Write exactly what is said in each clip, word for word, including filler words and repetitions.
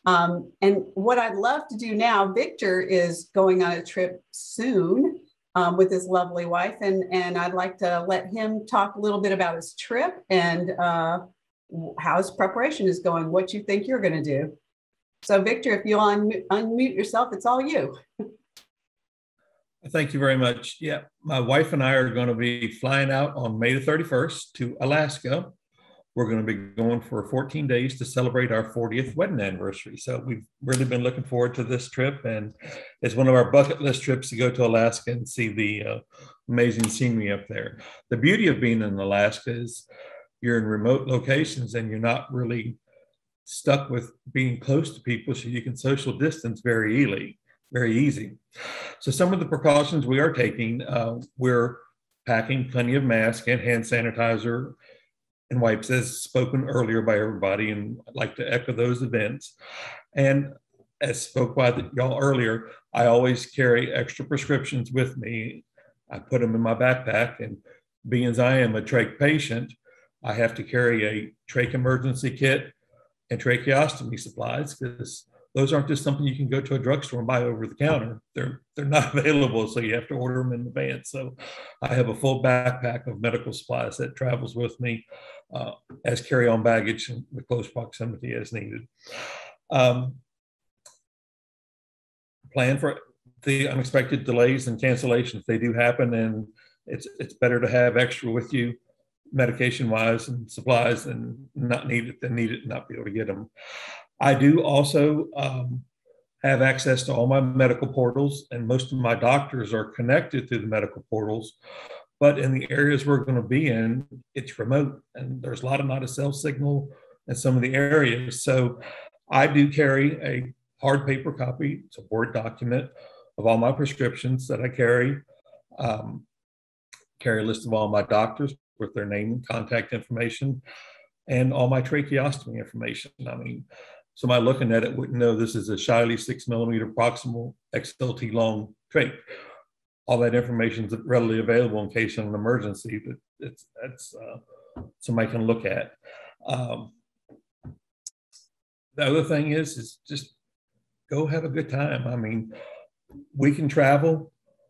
Um, and what I'd love to do now, Victor is going on a trip soon um, with his lovely wife, and, and I'd like to let him talk a little bit about his trip and uh, how his preparation is going, what you think you're going to do. So Victor, if you'll un- unmute yourself, it's all you. Thank you very much. Yeah, my wife and I are going to be flying out on May the thirty-first to Alaska. We're going to be going for fourteen days to celebrate our fortieth wedding anniversary. So we've really been looking forward to this trip, and it's one of our bucket list trips to go to Alaska and see the uh, amazing scenery up there. The beauty of being in Alaska is you're in remote locations and you're not really stuck with being close to people, so you can social distance very easily, very easy. So some of the precautions we are taking, uh, we're packing plenty of masks and hand sanitizer and wipes, as spoken earlier by everybody, and I'd like to echo those events. And as spoke by the, y'all earlier, I always carry extra prescriptions with me. I put them in my backpack, and being as I am a trach patient, I have to carry a trach emergency kit and tracheostomy supplies, because those aren't just something you can go to a drugstore and buy over the counter. They're they're not available, so you have to order them in advance. So I have a full backpack of medical supplies that travels with me uh, as carry-on baggage in the close proximity as needed. Um, plan for the unexpected delays and cancellations. They do happen, and it's it's better to have extra with you, medication-wise and supplies, and not need it than need it and not be able to get them. I do also um, have access to all my medical portals, and most of my doctors are connected through the medical portals. But in the areas we're going to be in, it's remote, and there's a lot of not a cell signal in some of the areas. So I do carry a hard paper copy, it's a Word document of all my prescriptions that I carry. Um, carry a list of all my doctors with their name and contact information, and all my tracheostomy information. I mean, somebody looking at it wouldn't know this is a Shiley six millimeter proximal X L T long trach. All that information is readily available in case of an emergency that it's, it's uh, somebody can look at. Um, the other thing is, is just go have a good time. I mean, we can travel.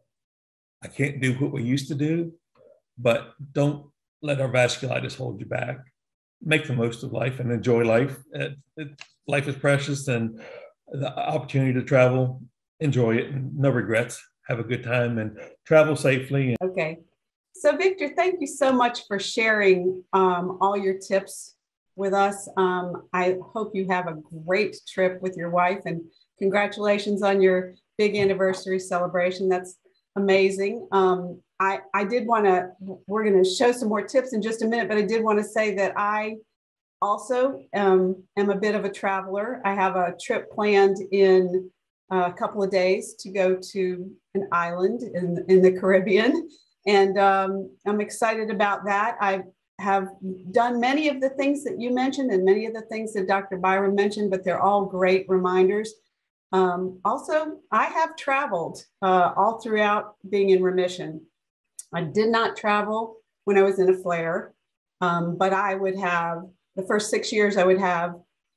I can't do what we used to do, but don't let our vasculitis hold you back. Make the most of life and enjoy life. It, it, life is precious, and the opportunity to travel, enjoy it, and no regrets. Have a good time and travel safely. Okay. So Victor, thank you so much for sharing um, all your tips with us. Um, I hope you have a great trip with your wife, and congratulations on your big anniversary celebration. That's amazing. Um, I, I did want to, we're going to show some more tips in just a minute, but I did want to say that I also um, am a bit of a traveler. I have a trip planned in a couple of days to go to an island in, in the Caribbean. And um, I'm excited about that. I have done many of the things that you mentioned and many of the things that Doctor Byron mentioned, but they're all great reminders. Um, also, I have traveled uh, all throughout being in remission. I did not travel when I was in a flare, um, but I would have, the first six years I would have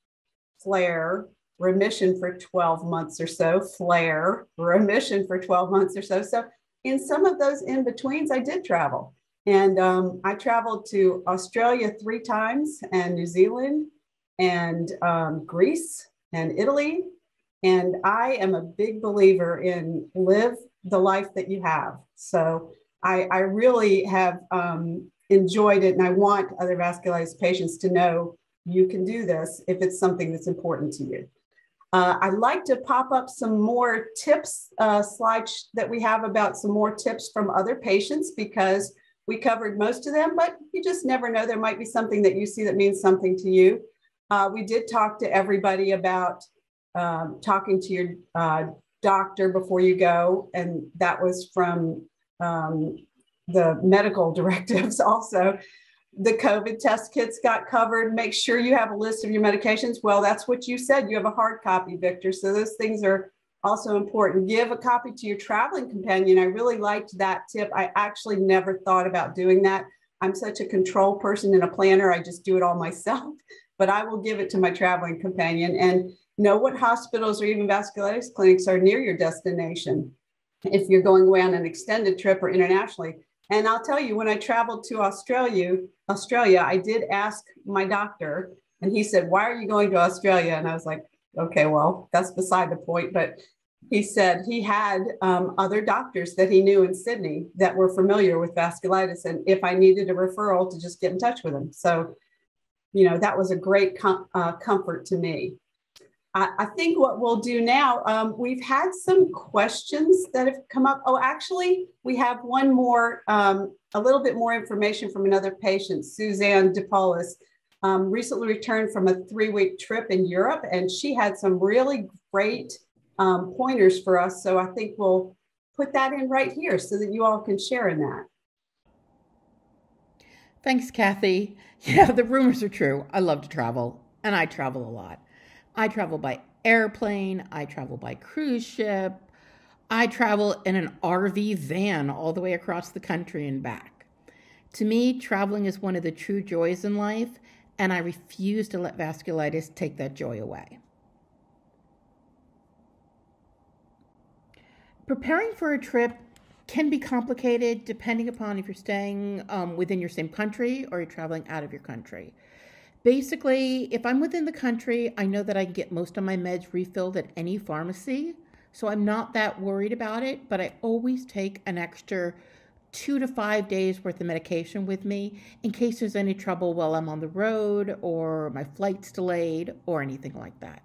flare, remission for twelve months or so, flare, remission for twelve months or so. So in some of those in-betweens, I did travel. And um, I traveled to Australia three times, and New Zealand, and um, Greece, and Italy. And I am a big believer in live the life that you have. So I, I really have um, enjoyed it, and I want other vasculitis patients to know you can do this if it's something that's important to you. Uh, I'd like to pop up some more tips, uh, slides that we have about some more tips from other patients, because we covered most of them, but you just never know. There might be something that you see that means something to you. Uh, we did talk to everybody about um, talking to your uh, doctor before you go, and that was from um, the medical directives also. The COVID test kits got covered. Make sure you have a list of your medications. Well, that's what you said. You have a hard copy, Victor. So those things are also important. Give a copy to your traveling companion. I really liked that tip. I actually never thought about doing that. I'm such a control person and a planner. I just do it all myself, but I will give it to my traveling companion. And know what hospitals or even vasculitis clinics are near your destination if you're going away on an extended trip or internationally. And I'll tell you, when I traveled to Australia, Australia, I did ask my doctor, and he said, "Why are you going to Australia?" And I was like, okay, well, that's beside the point. But he said he had um, other doctors that he knew in Sydney that were familiar with vasculitis. And if I needed a referral, to just get in touch with him. So, you know, that was a great com- uh, comfort to me. I, I think what we'll do now, um, we've had some questions that have come up. Oh, actually, we have one more, um, a little bit more information from another patient, Suzanne DePaulis. Um, recently returned from a three-week trip in Europe, and she had some really great um, pointers for us. So I think we'll put that in right here so that you all can share in that. Thanks, Kathy. Yeah, the rumors are true. I love to travel, and I travel a lot. I travel by airplane. I travel by cruise ship. I travel in an R V van all the way across the country and back. To me, traveling is one of the true joys in life, and I refuse to let vasculitis take that joy away. Preparing for a trip can be complicated depending upon if you're staying um, within your same country or you're traveling out of your country. Basically, if I'm within the country, I know that I can get most of my meds refilled at any pharmacy, so I'm not that worried about it, but I always take an extra two to five days worth of medication with me in case there's any trouble while I'm on the road or my flight's delayed or anything like that.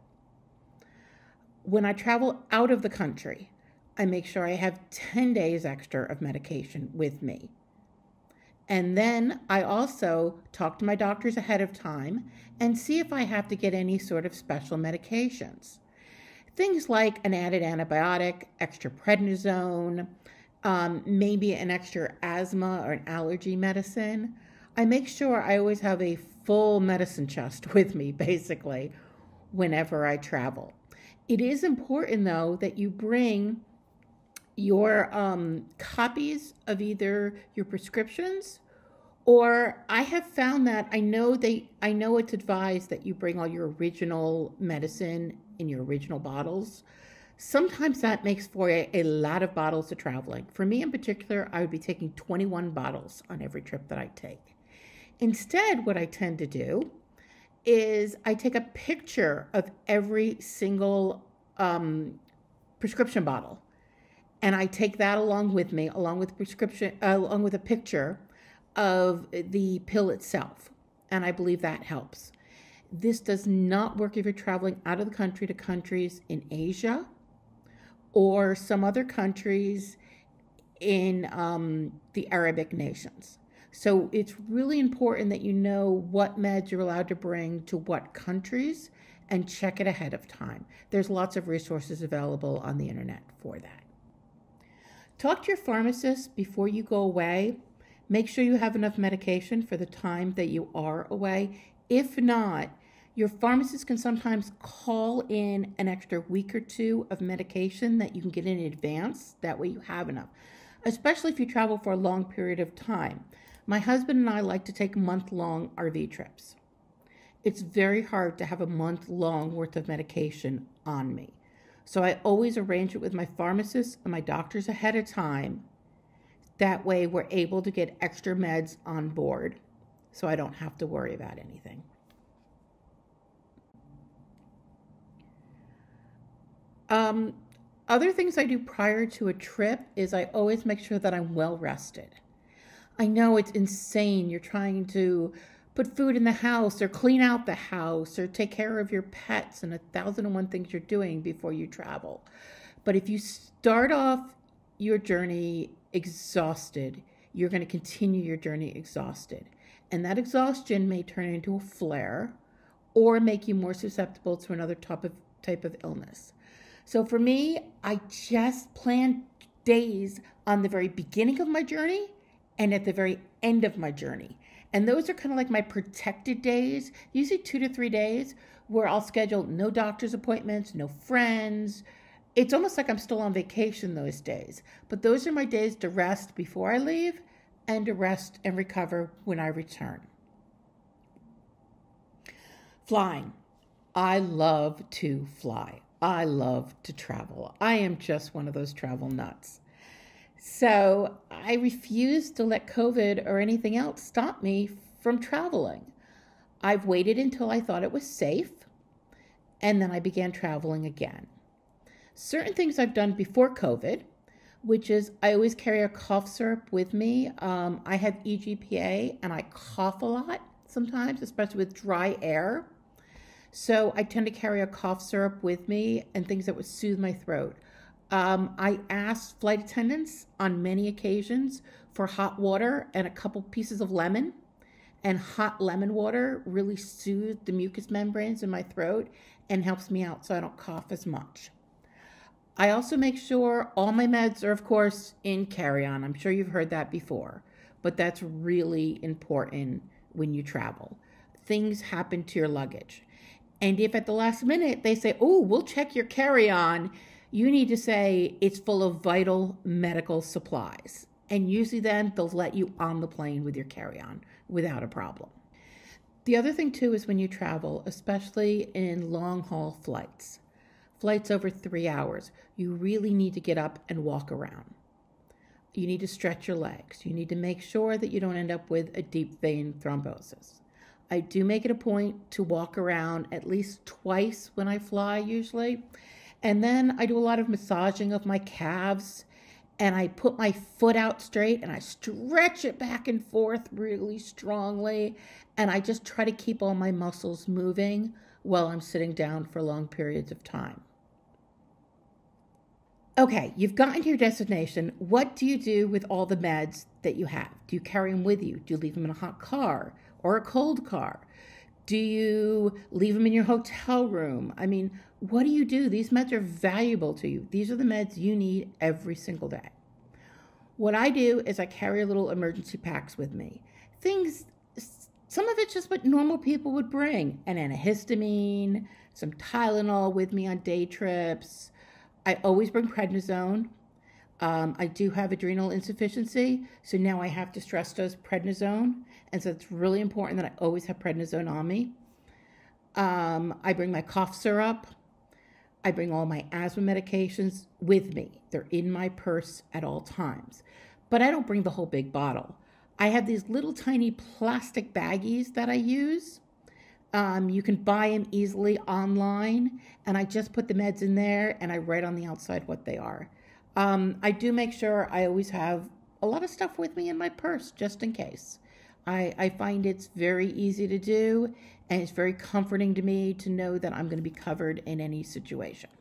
When I travel out of the country, I make sure I have ten days extra of medication with me. And then I also talk to my doctors ahead of time and see if I have to get any sort of special medications. Things like an added antibiotic, extra prednisone, Um, maybe an extra asthma or an allergy medicine. I make sure I always have a full medicine chest with me, basically, whenever I travel. It is important, though, that you bring your um, copies of either your prescriptions, or I have found that I know they, I know it's advised that you bring all your original medicine in your original bottles. Sometimes that makes for a, a lot of bottles of traveling. For me in particular, I would be taking twenty-one bottles on every trip that I take. Instead, what I tend to do is I take a picture of every single um, prescription bottle, and I take that along with me, along with prescription, uh, along with a picture of the pill itself, and I believe that helps. This does not work if you're traveling out of the country to countries in Asia or some other countries in um, the Arabic nations. So it's really important that you know what meds you're allowed to bring to what countries and check it ahead of time. There's lots of resources available on the internet for that. Talk to your pharmacist before you go away. Make sure you have enough medication for the time that you are away. If not, your pharmacist can sometimes call in an extra week or two of medication that you can get in advance. That way you have enough, especially if you travel for a long period of time. My husband and I like to take month-long R V trips. It's very hard to have a month-long worth of medication on me. So I always arrange it with my pharmacist and my doctors ahead of time. That way we're able to get extra meds on board so I don't have to worry about anything. Um, other things I do prior to a trip is I always make sure that I'm well rested. I know it's insane. You're trying to put food in the house or clean out the house or take care of your pets and a thousand and one things you're doing before you travel. But if you start off your journey exhausted, you're going to continue your journey exhausted. And that exhaustion may turn into a flare or make you more susceptible to another type of, type of illness. So for me, I just plan days on the very beginning of my journey and at the very end of my journey. And those are kind of like my protected days, usually two to three days, where I'll schedule no doctor's appointments, no friends. It's almost like I'm still on vacation those days. But those are my days to rest before I leave and to rest and recover when I return. Flying. I love to fly. I love to travel. I am just one of those travel nuts. So I refuse to let COVID or anything else stop me from traveling. I've waited until I thought it was safe, and then I began traveling again. Certain things I've done before COVID, which is I always carry a cough syrup with me. Um, I have E G P A and I cough a lot sometimes, especially with dry air. So I tend to carry a cough syrup with me and things that would soothe my throat. Um, I asked flight attendants on many occasions for hot water and a couple pieces of lemon. And hot lemon water really soothes the mucous membranes in my throat and helps me out so I don't cough as much. I also make sure all my meds are, of course, in carry-on. I'm sure you've heard that before, but that's really important when you travel. Things happen to your luggage. And if at the last minute they say, oh, we'll check your carry-on, you need to say it's full of vital medical supplies. And usually then they'll let you on the plane with your carry-on without a problem. The other thing too is when you travel, especially in long-haul flights, flights over three hours, you really need to get up and walk around. You need to stretch your legs. You need to make sure that you don't end up with a deep vein thrombosis. I do make it a point to walk around at least twice when I fly usually. And then I do a lot of massaging of my calves, and I put my foot out straight and I stretch it back and forth really strongly. And I just try to keep all my muscles moving while I'm sitting down for long periods of time. Okay, you've gotten to your destination. What do you do with all the meds that you have? Do you carry them with you? Do you leave them in a hot car or a cold car? Do you leave them in your hotel room? I mean, what do you do? These meds are valuable to you. These are the meds you need every single day. What I do is I carry little emergency packs with me. Things, some of it's just what normal people would bring. An antihistamine, some Tylenol with me on day trips. I always bring prednisone. Um, I do have adrenal insufficiency, so now I have to stress dose prednisone. And so it's really important that I always have prednisone on me. Um, I bring my cough syrup. I bring all my asthma medications with me. They're in my purse at all times. But I don't bring the whole big bottle. I have these little tiny plastic baggies that I use. Um, you can buy them easily online, and I just put the meds in there and I write on the outside what they are. Um, I do make sure I always have a lot of stuff with me in my purse just in case. I, I find it's very easy to do, and it's very comforting to me to know that I'm going to be covered in any situation.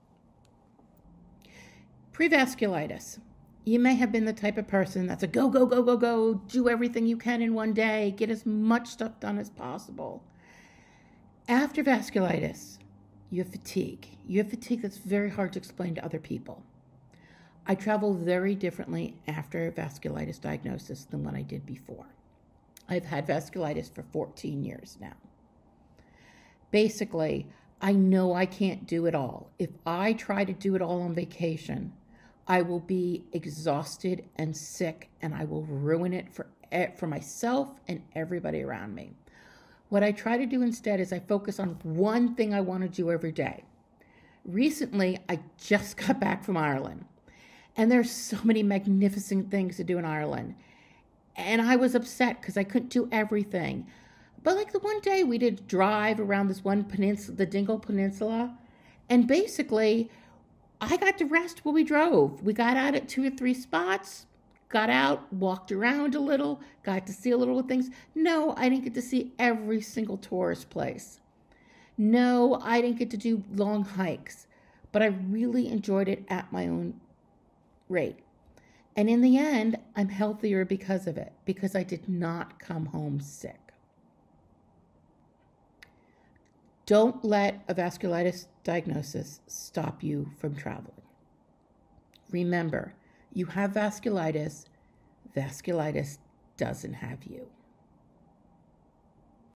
Prevasculitis. You may have been the type of person that's a go, go, go, go, go, do everything you can in one day, get as much stuff done as possible. After vasculitis, you have fatigue. You have fatigue that's very hard to explain to other people. I travel very differently after vasculitis diagnosis than what I did before. I've had vasculitis for fourteen years now. Basically, I know I can't do it all. If I try to do it all on vacation, I will be exhausted and sick, and I will ruin it for, for myself and everybody around me. What I try to do instead is I focus on one thing I want to do every day. Recently, I just got back from Ireland, and there's so many magnificent things to do in Ireland. And I was upset because I couldn't do everything. But like the one day we did a drive around this one peninsula, the Dingle Peninsula, and basically I got to rest while we drove. We got out at two or three spots, got out, walked around a little, got to see a little things. No, I didn't get to see every single tourist place. No, I didn't get to do long hikes, but I really enjoyed it at my own rate. And in the end, I'm healthier because of it, because I did not come home sick. Don't let a vasculitis diagnosis stop you from traveling. Remember, you have vasculitis, vasculitis doesn't have you.